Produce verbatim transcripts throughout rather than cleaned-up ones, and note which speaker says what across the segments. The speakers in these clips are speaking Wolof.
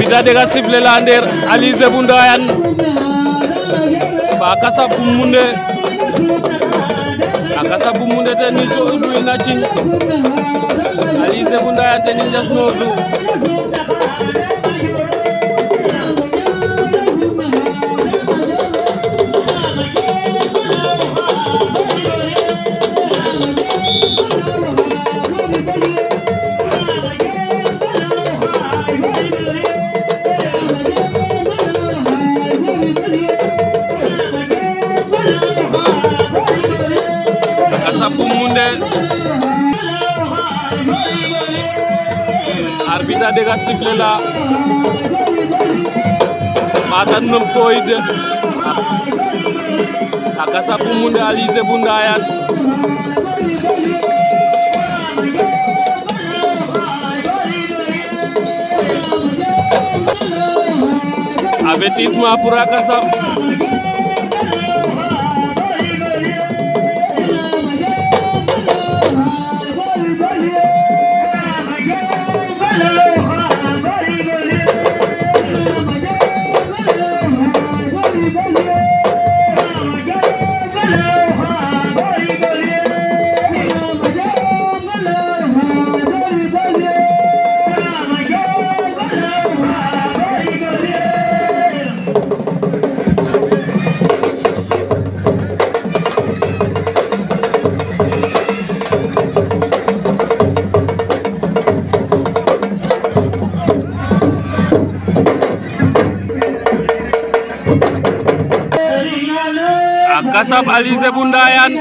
Speaker 1: arbitre dega siffler la nder Alizé bu Ndayane fa Kasab bu Moundé a Kasab bu Moundé te ni co duy na cin Alizé bu Ndayane te ni jasno du Kasab bu Moundé arbitre dega siffler la matan nom toyde a Kasab bu Moundé Alizé bu Ndayane avertissement pour a Kasab Kasab Alizé bu Ndayane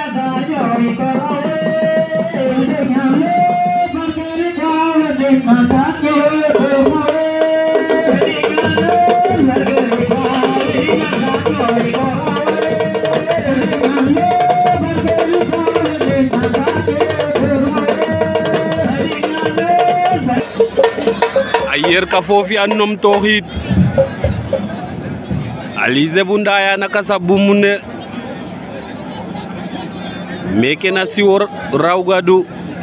Speaker 1: ayer ka fofi an nom toxid Alizé bu Ndayane a Kasab bu Moundé meke na siwor raw gadu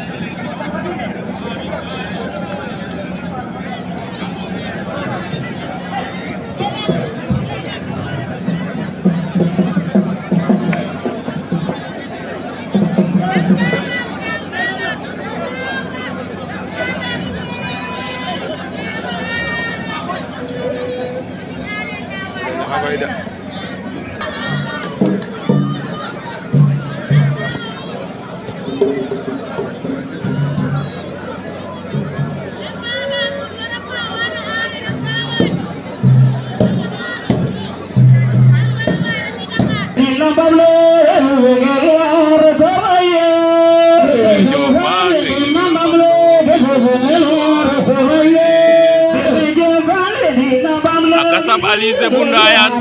Speaker 1: Kasab Alizé bu Ndayane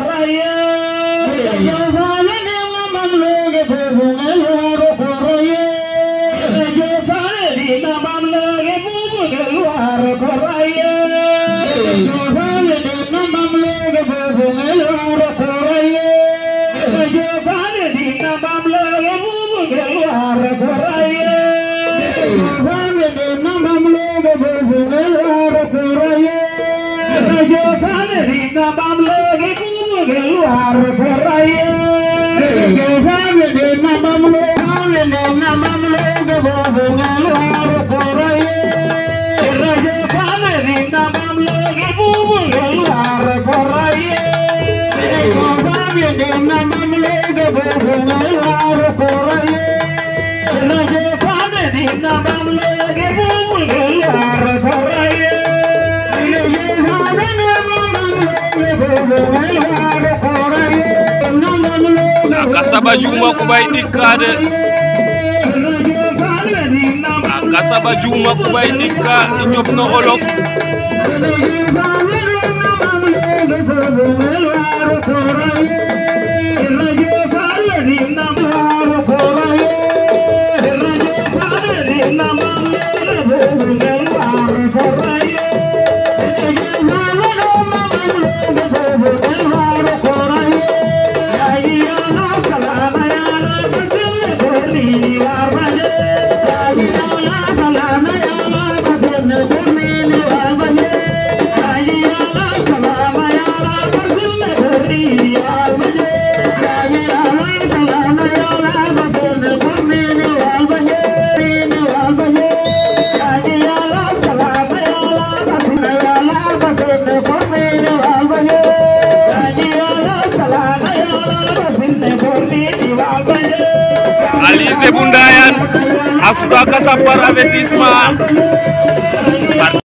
Speaker 1: Kasab juma ku bay dikka de Kasab juma ku bay dikka ñop na olof
Speaker 2: Salam
Speaker 1: Alizé bu Ndayane Astou Akassa par avertissement.